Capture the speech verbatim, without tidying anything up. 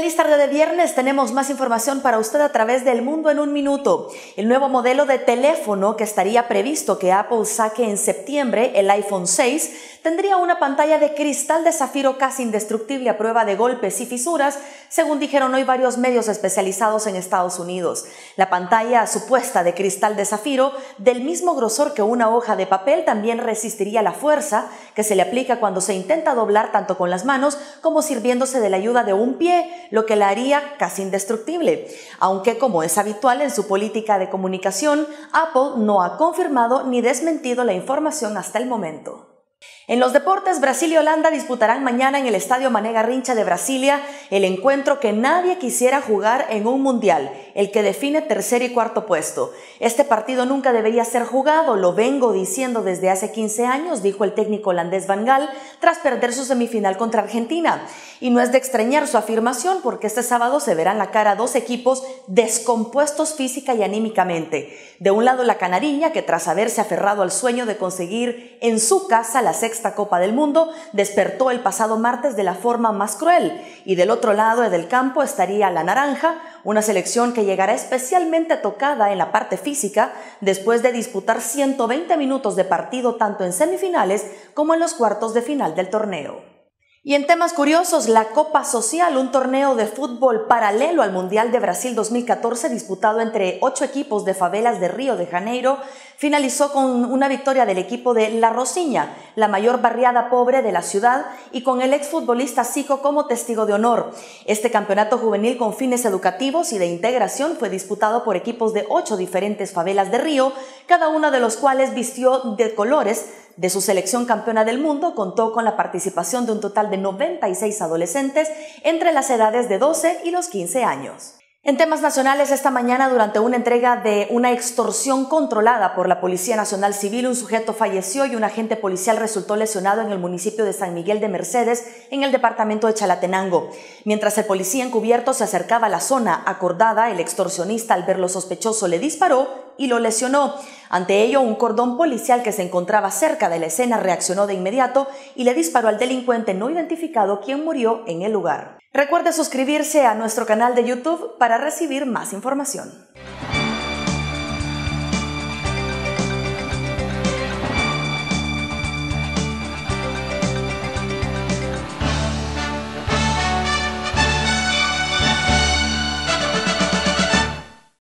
Feliz tarde de viernes, tenemos más información para usted a través del Mundo en un Minuto. El nuevo modelo de teléfono que estaría previsto que Apple saque en septiembre, el iPhone seis, tendría una pantalla de cristal de zafiro casi indestructible a prueba de golpes y fisuras, según dijeron hoy varios medios especializados en Estados Unidos. La pantalla supuesta de cristal de zafiro, del mismo grosor que una hoja de papel, también resistiría la fuerza que se le aplica cuando se intenta doblar tanto con las manos como sirviéndose de la ayuda de un pie, lo que la haría casi indestructible. Aunque, como es habitual en su política de comunicación, Apple no ha confirmado ni desmentido la información hasta el momento. En los deportes, Brasil y Holanda disputarán mañana en el Estadio Mané Garrincha de Brasilia el encuentro que nadie quisiera jugar en un mundial, el que define tercer y cuarto puesto. Este partido nunca debería ser jugado, lo vengo diciendo desde hace quince años, dijo el técnico holandés Van Gaal tras perder su semifinal contra Argentina. Y no es de extrañar su afirmación porque este sábado se verán la cara a dos equipos descompuestos física y anímicamente. De un lado la canariña, que tras haberse aferrado al sueño de conseguir en su casa la sexta Copa del Mundo, despertó el pasado martes de la forma más cruel. Y del otro lado del campo estaría la naranja, una selección que llegará especialmente tocada en la parte física después de disputar ciento veinte minutos de partido tanto en semifinales como en los cuartos de final del torneo. Y en temas curiosos, la Copa Social, un torneo de fútbol paralelo al Mundial de Brasil dos mil catorce disputado entre ocho equipos de favelas de Río de Janeiro, finalizó con una victoria del equipo de La Rocinha, la mayor barriada pobre de la ciudad, y con el exfutbolista Zico como testigo de honor. Este campeonato juvenil con fines educativos y de integración fue disputado por equipos de ocho diferentes favelas de Río, cada uno de los cuales vistió de colores de su selección campeona del mundo. Contó con la participación de un total de noventa y seis adolescentes entre las edades de doce y los quince años. En temas nacionales, esta mañana, durante una entrega de una extorsión controlada por la Policía Nacional Civil, un sujeto falleció y un agente policial resultó lesionado en el municipio de San Miguel de Mercedes, en el departamento de Chalatenango. Mientras el policía encubierto se acercaba a la zona acordada, el extorsionista, al verlo sospechoso, le disparó y lo lesionó. Ante ello, un cordón policial que se encontraba cerca de la escena reaccionó de inmediato y le disparó al delincuente no identificado, quien murió en el lugar. Recuerde suscribirse a nuestro canal de YouTube para recibir más información.